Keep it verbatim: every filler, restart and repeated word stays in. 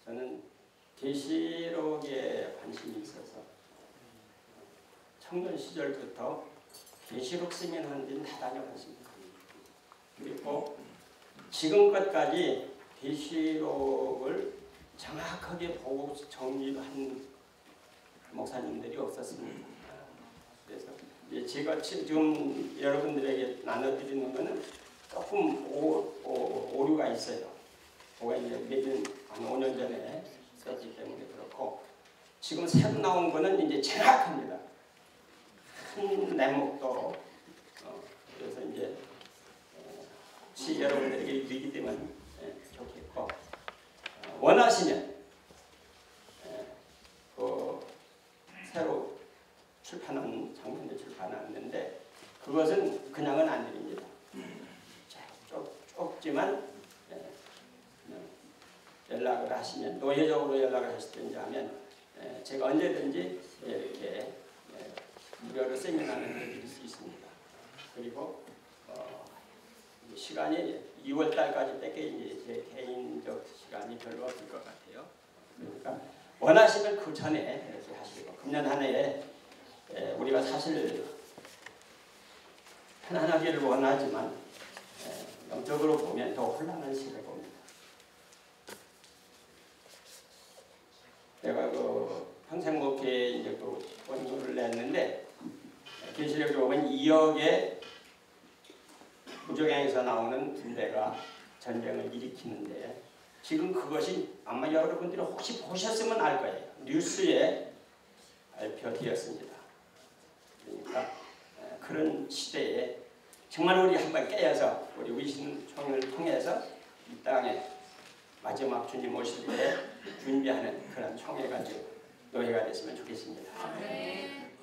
저는 계시록에 관심이 있어서 청년 시절부터 계시록 세미나하는 데는 다 다녀왔습니다. 그리고 지금까지 계시록을 정확하게 보고 정리한 목사님들이 없었습니다. 그래서 이제 제가 지금 여러분들에게 나눠드리는 것은 조금 오, 오, 오류가 있어요. 뭐가 이제 몇년 한 오 년 전에 썼기 때문에 그렇고, 지금 새로 나온 거는 이제 정확합니다. 큰 내목도 어, 그래서 이제 어, 혹시 여러분들에게 유익이 되면 예, 좋겠고, 어, 원하시면 예, 그 새로 출판한 장면에 출판했는데 그것은 그냥은 안 드립니다. 좁, 좁지만 예, 연락을 하시면, 노예적으로 연락을 하시든지 하면 예, 제가 언제든지 예, 이렇게 예, 무료로 세미나를 드릴 수 있습니다. 그리고 어, 시간이 이월 달까지 밖에 이제 제 개인적 시간이 별로 없을 것 같아요. 그러니까 원하시면 그 전에 이렇게 하시고, 금년 한 해에 예, 우리가 사실 편안하기를 원하지만 예, 영적으로 보면 더 혼란한 시대를 봅니다. 내가 그 평생 목회에 이제 그 원고를 냈는데, 계시록에 보면 이억의 무적행에서 나오는 군대가 전쟁을 일으키는데, 지금 그것이 아마 여러분들이 혹시 보셨으면 알 거예요. 뉴스에 발표되었습니다. 그러니까 그런 시대에 정말 우리 한번 깨어서 우리 위신총을 통해서 이 땅에 마지막 주님 오실 때 준비하는 그런 총회가 노예가 됐으면 좋겠습니다. 네.